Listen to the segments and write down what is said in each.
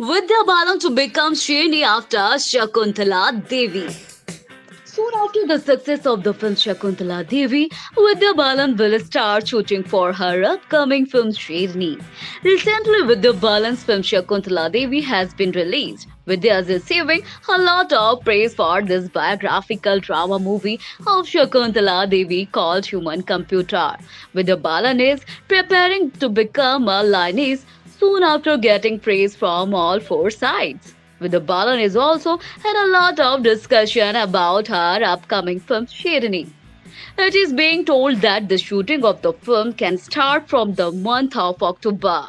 Vidya Balan to become Srini after Shakuntala Devi. Soon after the success of the film Shakuntala Devi, Vidya Balan will start shooting for her upcoming film Srini. Recently, Vidya Balan's film Shakuntala Devi has been released. Vidya is receiving a lot of praise for this biographical drama movie of Shakuntala Devi called Human Computer. Vidya Balan is preparing to become a lioness soon after getting praise from all four sides. Vidya Balan is also had a lot of discussion about her upcoming film Sherani. It is being told that the shooting of the film can start from the month of October.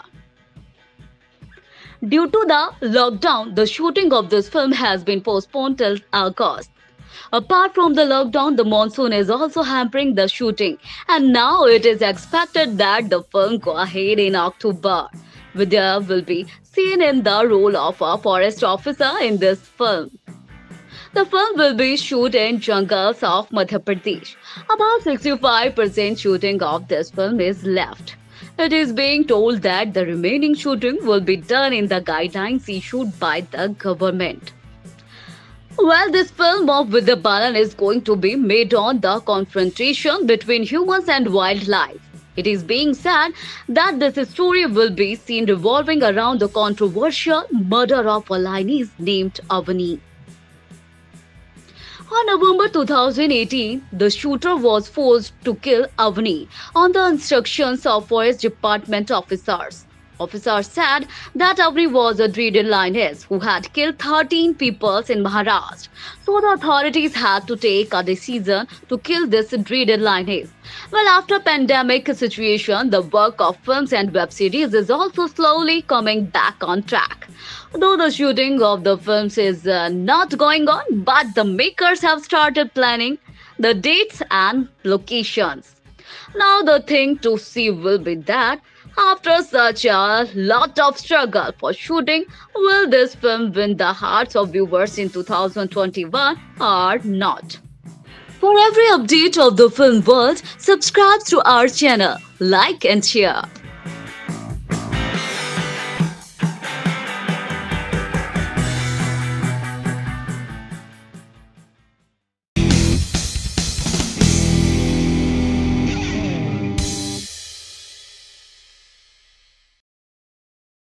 Due to the lockdown, the shooting of this film has been postponed till August. Apart from the lockdown, the monsoon is also hampering the shooting, and now it is expected that the film go ahead in October. Vidya will be seen in the role of a forest officer in this film. The film will be shot in jungles of Madhya Pradesh. About 65% shooting of this film is left. It is being told that the remaining shooting will be done in the guidelines issued by the government. Well, this film of Vidya Balan is going to be made on the confrontation between humans and wildlife. It is being said that this story will be seen revolving around the controversial murder of a lioness named Avani. On November 2018, the shooter was forced to kill Avani on the instructions of Forest Department officers. Officers said that Avani was a dreaded lioness who had killed 13 people in Maharashtra. So the authorities had to take a decision to kill this dreaded lioness. Well, after pandemic situation, the work of films and web series is also slowly coming back on track. Though the shooting of the films is not going on, but the makers have started planning the dates and locations. Now the thing to see will be that after such a lot of struggle for shooting, will this film win the hearts of viewers in 2021 or not? For every update of the film world, subscribe to our channel, like and share.